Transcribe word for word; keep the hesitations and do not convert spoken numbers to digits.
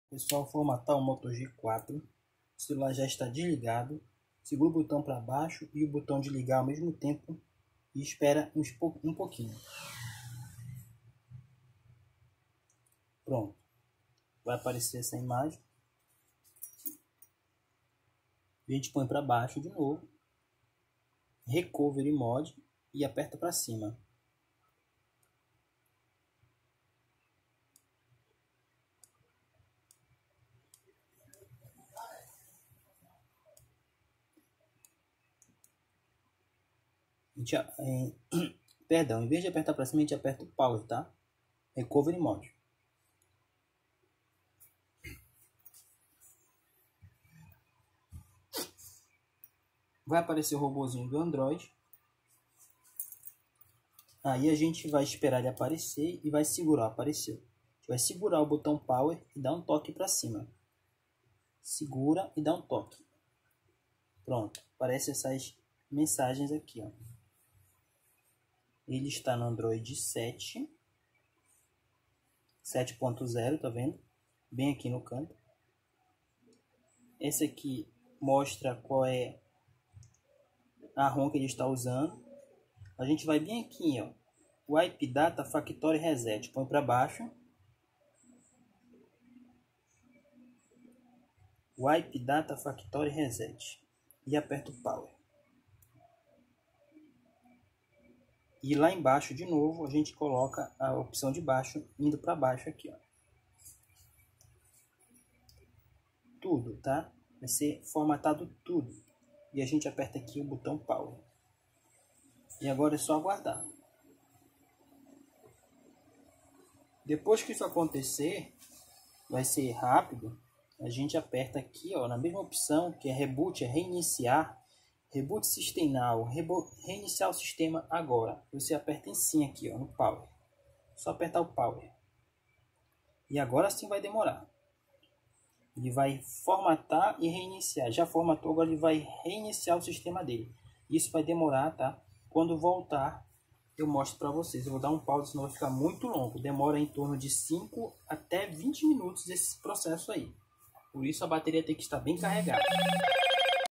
Pessoal, formatar o Moto G quatro. O celular já está desligado. Segura o botão para baixo e o botão de ligar ao mesmo tempo e espera uns po um pouquinho. Pronto. Vai aparecer essa imagem. A gente põe para baixo de novo. Recovery Mode e aperta para cima. A gente, é, perdão, em vez de apertar para cima, a gente aperta o Power, tá? Recovery Mode. Vai aparecer o robozinho do Android. Aí a gente vai esperar ele aparecer e vai segurar. Apareceu. A gente vai segurar o botão Power e dar um toque para cima. Segura e dá um toque. Pronto. Aparecem essas mensagens aqui, ó. Ele está no Android sete. sete ponto zero, tá vendo? Bem aqui no canto. Esse aqui mostra qual é a ROM que ele está usando. A gente vai bem aqui, ó. Wipe Data Factory Reset. Põe para baixo. Wipe Data Factory Reset. E aperta o Power. E lá embaixo, de novo, a gente coloca a opção de baixo, indo para baixo aqui, ó. Tudo, tá? Vai ser formatado tudo. E a gente aperta aqui o botão Power. E agora é só aguardar. Depois que isso acontecer, vai ser rápido. A gente aperta aqui, ó, na mesma opção, que é Reboot, é reiniciar. Reboot System Now, reiniciar o sistema agora. Você aperta em sim aqui, ó, no Power. Só apertar o Power. E agora sim vai demorar. Ele vai formatar e reiniciar. Já formatou, agora ele vai reiniciar o sistema dele. Isso vai demorar, tá? Quando voltar, eu mostro para vocês. Eu vou dar um pause, senão vai ficar muito longo. Demora em torno de cinco até vinte minutos esse processo aí. Por isso a bateria tem que estar bem carregada.